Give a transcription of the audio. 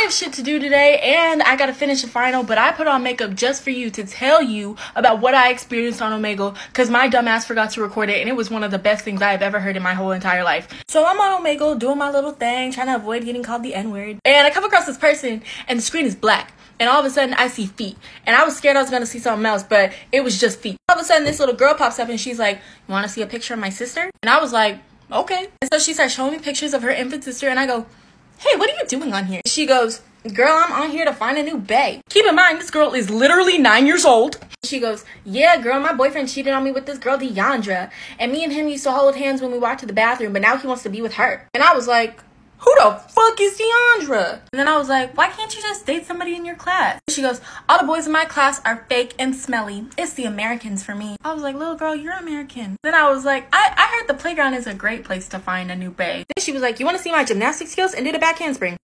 have shit to do today and I gotta finish the final, but I put on makeup just for you to tell you about what I experienced on Omegle because my dumbass forgot to record it and it was one of the best things I have ever heard in my whole entire life. So I'm on Omegle doing my little thing, trying to avoid getting called the N-word. And I come across this person and the screen is black. And all of a sudden I see feet. And I was scared I was gonna see something else, but it was just feet. All of a sudden this little girl pops up and she's like, "You wanna see a picture of my sister?" And I was like, "Okay." And so she starts showing me pictures of her infant sister and I go, "Hey, what are you doing on here?" She goes, "Girl, I'm on here to find a new bae." Keep in mind, this girl is literally 9 years old. She goes, "Yeah, girl, my boyfriend cheated on me with this girl, Deandra. And me and him used to hold hands when we walked to the bathroom, but now he wants to be with her." And I was like, "Who the fuck is Deandra?" And then I was like, "Why can't you just date somebody in your class?" She goes, "All the boys in my class are fake and smelly. It's the Americans for me." I was like, "Little girl, you're American." Then I was like, I heard the playground is a great place to find a new bae. Then she was like, "You want to see my gymnastic skills?" And did a back handspring.